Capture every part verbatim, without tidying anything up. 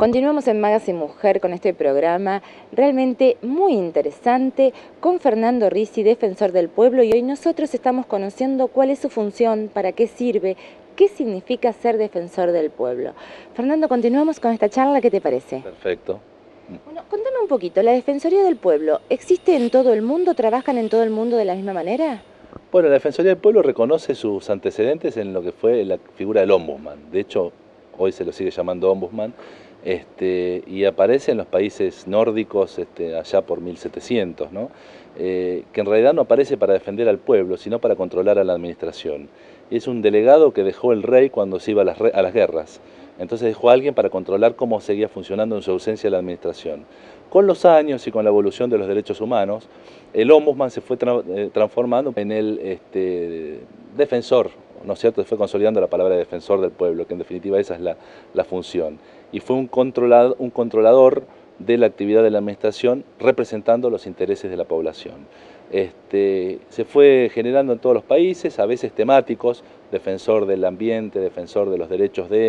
Continuamos en Magazine Mujer con este programa realmente muy interesante con Fernando Risi, defensor del pueblo, y hoy nosotros estamos conociendo cuál es su función, para qué sirve, qué significa ser defensor del pueblo. Fernando, continuamos con esta charla, ¿qué te parece? Perfecto. Bueno, contame un poquito, ¿la Defensoría del Pueblo existe en todo el mundo? ¿Trabajan en todo el mundo de la misma manera? Bueno, la Defensoría del Pueblo reconoce sus antecedentes en lo que fue la figura del Ombudsman. De hecho, hoy se lo sigue llamando Ombudsman, este, y aparece en los países nórdicos este, allá por mil setecientos, ¿no? Eh, que en realidad no aparece para defender al pueblo, sino para controlar a la administración. Es un delegado que dejó el rey cuando se iba a las, a las guerras. Entonces dejó a alguien para controlar cómo seguía funcionando en su ausencia la administración. Con los años y con la evolución de los derechos humanos, el Ombudsman se fue tra eh, transformando en el este, defensor, ¿no es cierto? Se fue consolidando la palabra de defensor del pueblo, que en definitiva esa es la, la función. Y fue un controlador, un controlador de la actividad de la administración representando los intereses de la población. Este, se fue generando en todos los países, a veces temáticos, defensor del ambiente, defensor de los derechos de,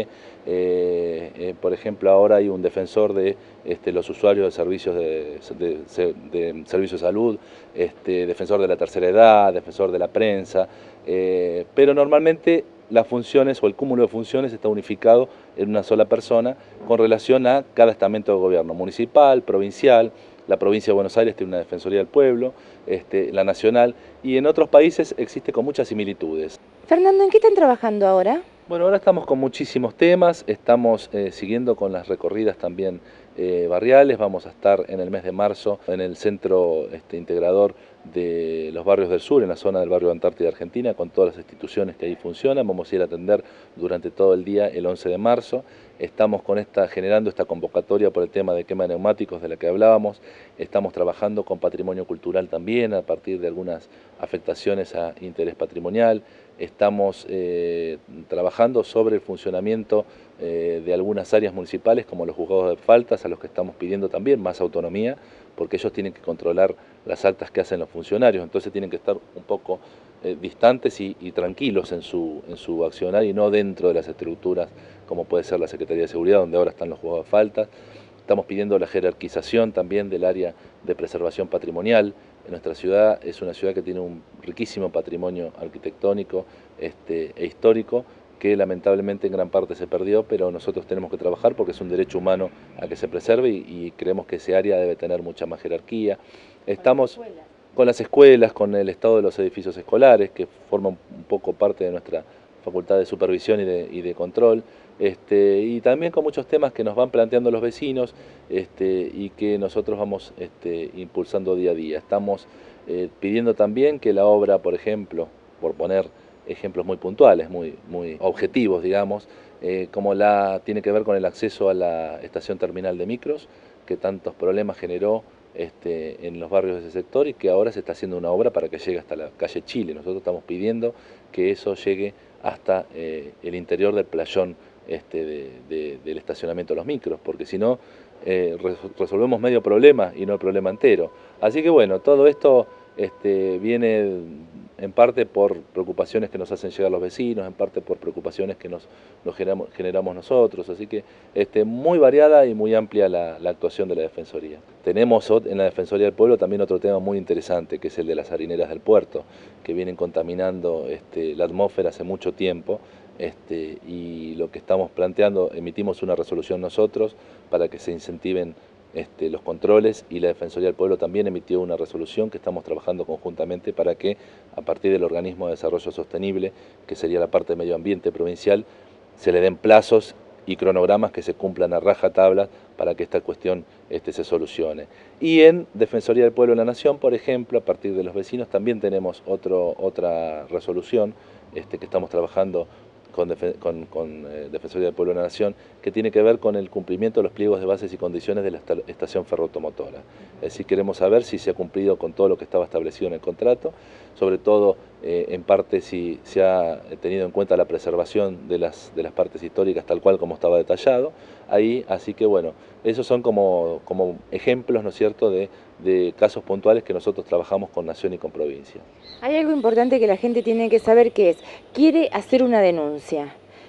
eh, eh, por ejemplo, ahora hay un defensor de este, los usuarios de servicios de, de, de, de servicios de salud, este, defensor de la tercera edad, defensor de la prensa, eh, pero normalmente las funciones o el cúmulo de funciones está unificado en una sola persona con relación a cada estamento de gobierno, municipal, provincial. La provincia de Buenos Aires tiene una Defensoría del Pueblo, este, la nacional, y en otros países existe con muchas similitudes. Fernando, ¿en qué están trabajando ahora? Bueno, ahora estamos con muchísimos temas, estamos eh, siguiendo con las recorridas también eh, barriales, vamos a estar en el mes de marzo en el centro este, integrador de los barrios del sur, en la zona del barrio Antártida Argentina, con todas las instituciones que ahí funcionan. Vamos a ir a atender durante todo el día el once de marzo. Estamos con esta, generando esta convocatoria por el tema de quema de neumáticos de la que hablábamos. Estamos trabajando con patrimonio cultural también a partir de algunas afectaciones a interés patrimonial. Estamos eh, trabajando sobre el funcionamiento eh, de algunas áreas municipales como los juzgados de faltas, a los que estamos pidiendo también más autonomía, porque ellos tienen que controlar las actas que hacen los funcionarios, entonces tienen que estar un poco eh, distantes y, y tranquilos en su, en su accionar y no dentro de las estructuras como puede ser la Secretaría de Seguridad, donde ahora están los juzgados de faltas. Estamos pidiendo la jerarquización también del área de preservación patrimonial. Nuestra ciudad es una ciudad que tiene un riquísimo patrimonio arquitectónico este, e histórico que lamentablemente en gran parte se perdió, pero nosotros tenemos que trabajar porque es un derecho humano a que se preserve y, y creemos que ese área debe tener mucha más jerarquía. Estamos con las escuelas, con el estado de los edificios escolares, que forman un poco parte de nuestra facultad de supervisión y de, y de control, este, y también con muchos temas que nos van planteando los vecinos este, y que nosotros vamos este, impulsando día a día. Estamos eh, pidiendo también que la obra, por ejemplo, por poner ejemplos muy puntuales, muy, muy objetivos, digamos, eh, como la tiene que ver con el acceso a la estación terminal de micros, que tantos problemas generó Este, en los barrios de ese sector y que ahora se está haciendo una obra para que llegue hasta la calle Chile. Nosotros estamos pidiendo que eso llegue hasta eh, el interior del playón este, de, de, del estacionamiento de los micros, porque si no eh, resolvemos medio problema y no el problema entero. Así que bueno, todo esto este, viene en parte por preocupaciones que nos hacen llegar los vecinos, en parte por preocupaciones que nos, nos generamos, generamos nosotros, así que este, muy variada y muy amplia la, la actuación de la Defensoría. Tenemos en la Defensoría del Pueblo también otro tema muy interesante, que es el de las harineras del puerto, que vienen contaminando este, la atmósfera hace mucho tiempo, este, y lo que estamos planteando, emitimos una resolución nosotros para que se incentiven Este, los controles, y la Defensoría del Pueblo también emitió una resolución que estamos trabajando conjuntamente para que a partir del Organismo de Desarrollo Sostenible, que sería la parte de medio ambiente provincial, se le den plazos y cronogramas que se cumplan a rajatabla para que esta cuestión este, se solucione. Y en Defensoría del Pueblo de la Nación, por ejemplo, a partir de los vecinos, también tenemos otro, otra resolución este, que estamos trabajando con, con, con eh, Defensoría del Pueblo de la Nación, que tiene que ver con el cumplimiento de los pliegos de bases y condiciones de la estación ferroautomotora. Es decir, queremos saber si se ha cumplido con todo lo que estaba establecido en el contrato, sobre todo eh, en parte si se ha tenido en cuenta la preservación de las, de las partes históricas tal cual como estaba detallado ahí, así que bueno, esos son como, como ejemplos, ¿no es cierto?, de, de casos puntuales que nosotros trabajamos con Nación y con provincia. Hay algo importante que la gente tiene que saber, que es, quiere hacer una denuncia.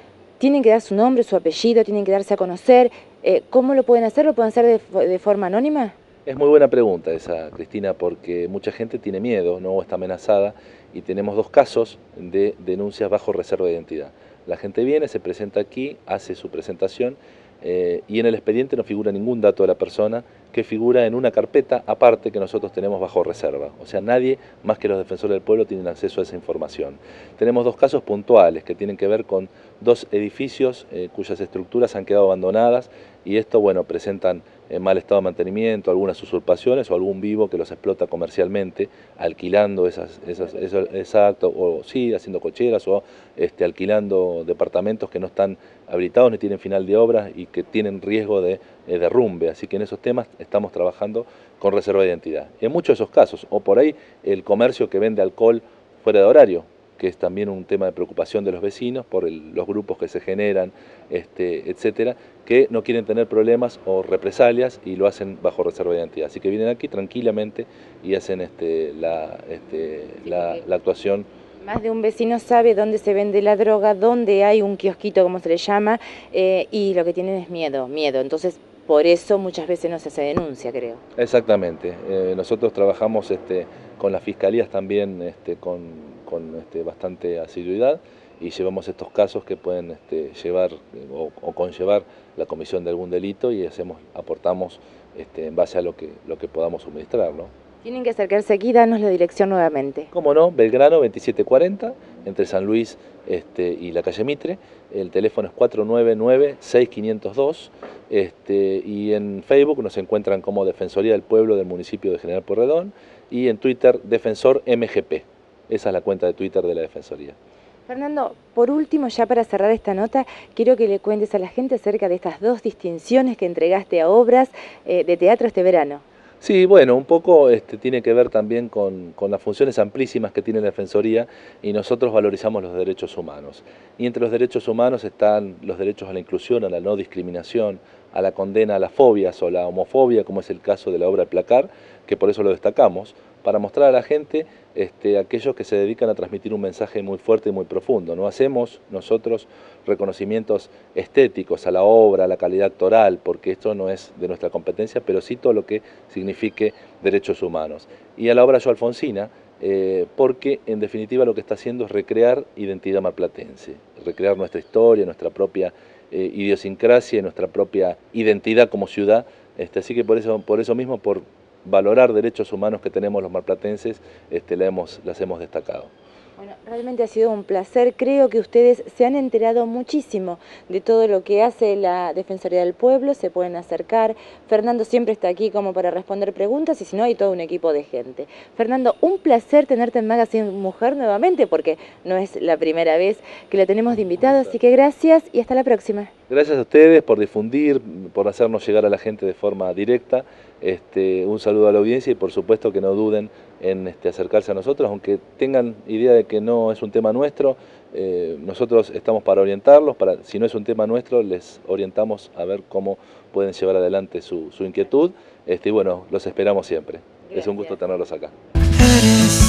¿Tienen que dar su nombre, su apellido, tienen que darse a conocer? Eh, ¿Cómo lo pueden hacer? ¿Lo pueden hacer de, de forma anónima? Es muy buena pregunta esa, Cristina, porque mucha gente tiene miedo, ¿no? Está amenazada, y tenemos dos casos de denuncias bajo reserva de identidad. La gente viene, se presenta aquí, hace su presentación eh, y en el expediente no figura ningún dato de la persona, que figura en una carpeta aparte que nosotros tenemos bajo reserva. O sea, nadie más que los defensores del pueblo tienen acceso a esa información. Tenemos dos casos puntuales que tienen que ver con dos edificios eh, cuyas estructuras han quedado abandonadas, y esto, bueno, presentan en mal estado de mantenimiento, algunas usurpaciones o algún vivo que los explota comercialmente, alquilando esas, esas, esas exacto, o sí, haciendo cocheras, o este, alquilando departamentos que no están habilitados ni tienen final de obra y que tienen riesgo de eh, derrumbe. Así que en esos temas estamos trabajando con reserva de identidad. En muchos de esos casos, o por ahí el comercio que vende alcohol fuera de horario, que es también un tema de preocupación de los vecinos por el, los grupos que se generan, este, etcétera, que no quieren tener problemas o represalias y lo hacen bajo reserva de identidad. Así que vienen aquí tranquilamente y hacen este, la, este, la, la actuación. Más de un vecino sabe dónde se vende la droga, dónde hay un kiosquito, como se le llama, eh, y lo que tienen es miedo, miedo. Entonces, por eso muchas veces no se hace denuncia, creo. Exactamente. Eh, nosotros trabajamos este, con las fiscalías también este, con, con este, bastante asiduidad, y llevamos estos casos que pueden este, llevar o, o conllevar la comisión de algún delito, y hacemos, aportamos este, en base a lo que, lo que podamos suministrar, ¿no? Tienen que acercarse aquí, danos la dirección nuevamente. Cómo no, Belgrano veintisiete cuarenta, entre San Luis este, y la calle Mitre. El teléfono es cuatro nueve nueve, seis cinco cero dos, este, y en Facebook nos encuentran como Defensoría del Pueblo del municipio de General Pueyrredón, y en Twitter Defensor M G P. Esa es la cuenta de Twitter de la Defensoría. Fernando, por último, ya para cerrar esta nota, quiero que le cuentes a la gente acerca de estas dos distinciones que entregaste a obras eh, de teatro este verano. Sí, bueno, un poco este, tiene que ver también con, con las funciones amplísimas que tiene la Defensoría, y nosotros valorizamos los derechos humanos. Y entre los derechos humanos están los derechos a la inclusión, a la no discriminación, a la condena a las fobias o la homofobia, como es el caso de la obra El Placar, que por eso lo destacamos, para mostrar a la gente este, aquellos que se dedican a transmitir un mensaje muy fuerte y muy profundo. No hacemos nosotros reconocimientos estéticos a la obra, a la calidad actoral, porque esto no es de nuestra competencia, pero sí todo lo que signifique derechos humanos. Y a la obra Yo Alfonsina, eh, porque en definitiva lo que está haciendo es recrear identidad marplatense, recrear nuestra historia, nuestra propia eh, idiosincrasia, nuestra propia identidad como ciudad. Este, así que por eso, por eso mismo, por valorar derechos humanos que tenemos los marplatenses, este, la hemos, las hemos destacado. Bueno, realmente ha sido un placer. Creo que ustedes se han enterado muchísimo de todo lo que hace la Defensoría del Pueblo, se pueden acercar. Fernando siempre está aquí como para responder preguntas, y si no, hay todo un equipo de gente. Fernando, un placer tenerte en Magazine Mujer nuevamente, porque no es la primera vez que la tenemos de invitado, así que gracias y hasta la próxima. Gracias a ustedes por difundir, por hacernos llegar a la gente de forma directa. Este, un saludo a la audiencia, y por supuesto que no duden en este, acercarse a nosotros, aunque tengan idea de que no es un tema nuestro. Eh, nosotros estamos para orientarlos, para, si no es un tema nuestro, les orientamos a ver cómo pueden llevar adelante su, su inquietud, este, y bueno, los esperamos siempre. Gracias. Es un gusto tenerlos acá.